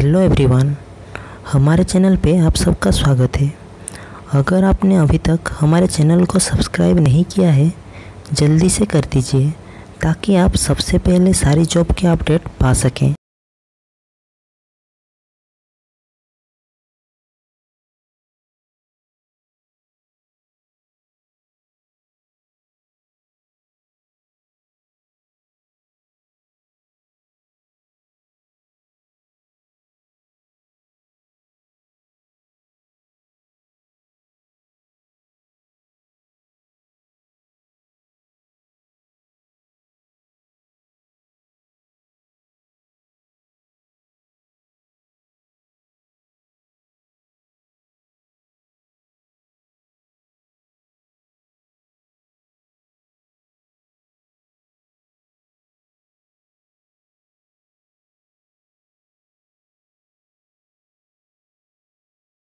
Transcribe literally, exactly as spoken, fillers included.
Hello everyone, हमारे channel पे आप सबका स्वागत है। अगर आपने अभी तक हमारे चैनल को सब्सक्राइब नहीं किया है, जल्दी से कर दीजिए ताकि आप सबसे पहले सारी जॉब के अपडेट पा सकें।